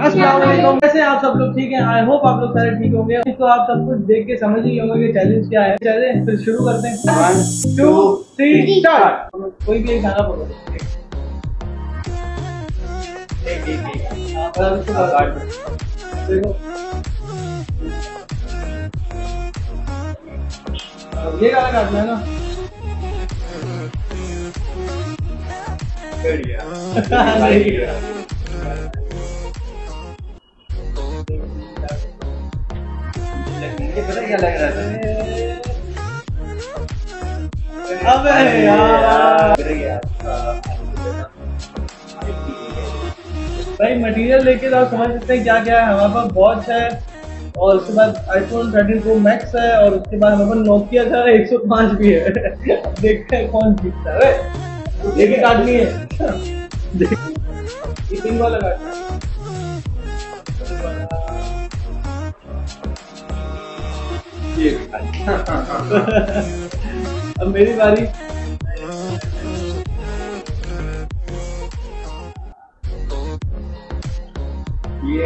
अस्सलाम वालेकुम। कैसे आप सब लोग? ठीक हैं? आई होप आप लोग सारे ठीक होंगे। तो आप सब कुछ देख के समझ ही होंगे कि चैलेंज क्या है। चले फिर शुरू करते हैं। 1 2 3 स्टार्ट। कोई भी एक गाना बोलो। देखो ये गाना काटना है ना। पता क्या लग रहा था? अबे यार भाई मटेरियल लेके तो आप समझ सकते हैं क्या क्या है। हमारे पास वॉच है और उसके बाद iPhone 13 Pro Max है और उसके बाद हमारे पास Nokia का 105 भी है। अब देखते हैं कौन जीतता है। लेके काटनी है। ये पिन वाला काटना है। अब मेरी बारी। ये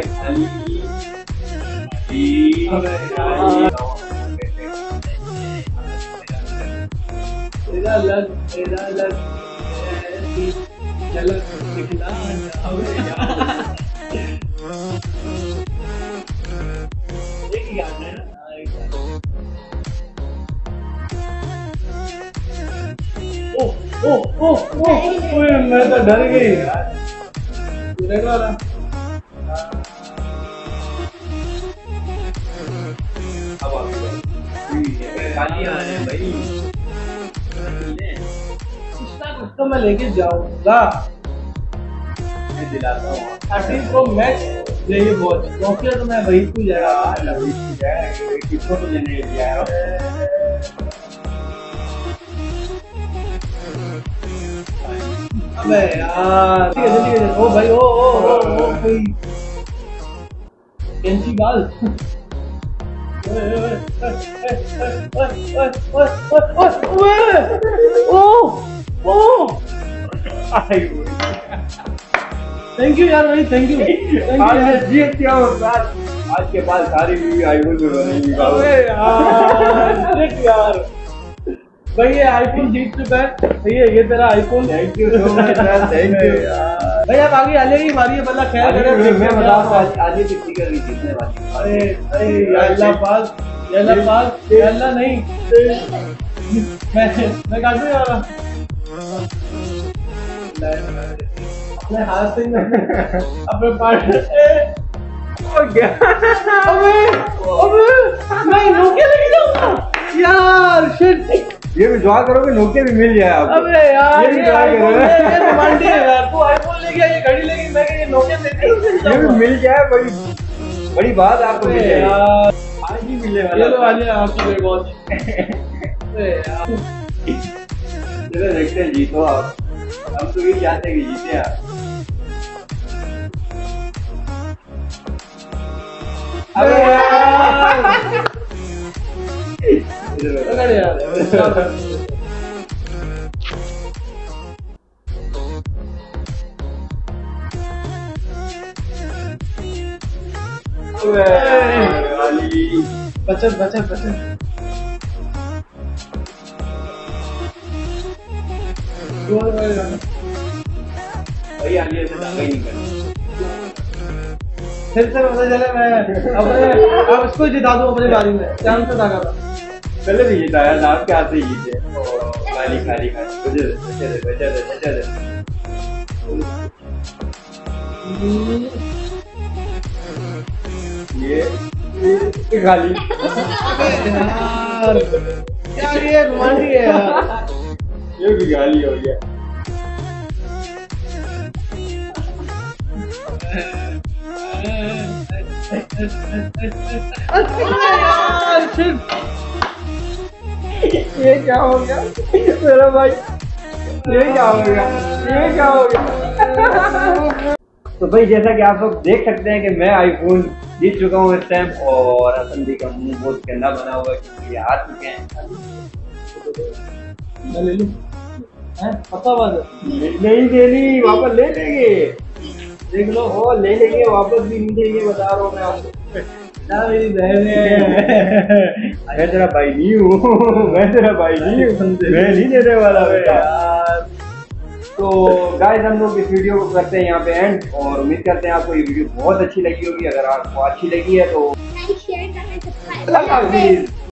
तेरा लग ऐसी झलक दिखला जावे यार। एक ही गाना है ना। ओए मैं तो डर गई यार। रेड वाला कुछ तो मैं लेके जाऊंगा। मैं दिलाता हूँ 13 Pro Max ये वॉच नोकिया तो मैं वही को जाएगा। किसको तो लेने दिया है। अबे यार ठीक है ओ भाई ओ कोई कैंची बाल। थैंक यू यार भाई थैंक यू जीत क्या होता आज के बाद सारी भी iPhone में बनेगी। अबे यार भाई ये iPhone जीत चुका है। सही है ये तेरा iPhone। Thank you so much thank you भाई आप आगे आने की बारी है। बल्ला ख्याल करें। मैं बताऊंगा आज कितनी कर रही जीतने वाली। अरे या अल्लाह पाक या अल्लाह नहीं मैं काटने वाला अपने हाथ से अपने पार्ट अबे मैं नोकिया लेके जाऊंगा यार। शिट ये भी दुआ करो कि नोकिया भी मिल जाए आपको। अबे यार ये भी दुआ करो रोमांटिक है यार। तू iPhone ले गया ये घड़ी लेगी मैं ये नोकिया ले ये भी मिल जाए बड़ी बात आपको मिल जाए यार। आज ही मिलने वाला चलो आज आपकी मेरी वॉच। चलो देखते हैं जीतो आप। हम तो ये चाहते हैं कि जीते आप। अबे यार बचत भैया आलिया से दागा ही नहीं करना। फिर से पता चला मैं अब इसको जिता दूं अपनी बारी में। चांद से दागा था पहले भी जिताया था आपके हाथ से जीते। खाली बचा दे ये खाली यार ये रोमांटिक है यार। ये भी गाली हो गया। यार शिट ये क्या हो गया मेरा भाई? ये क्या हो गया? तो भाई जैसा कि आप लोग देख सकते हैं कि मैं iPhone जीत चुका हूँ इस टाइम और हसन का मुंह बहुत गंदा बना हुआ है क्योंकि ये हार चुके हैं। मैं ले लूं? पता बात है नहीं देनी वापस ले लेंगे देख लो। वो ले लेंगे, वापस भी नहीं देंगे, बता रहा हूँ मैं आपको। क्या मेरी बहन है। मैं तेरा भाई नहीं हूँ, मैं तेरा भाई नहीं हूँ, मैं नहीं देने वाला बेटा। यार तो गाइस हम लोग इस वीडियो को करते हैं यहाँ पे एंड, और उम्मीद करते हैं आपको ये वीडियो बहुत अच्छी लगी होगी। अगर आपको अच्छी लगी है तो लाइक शेयर करना अल्लाह हाफिज़।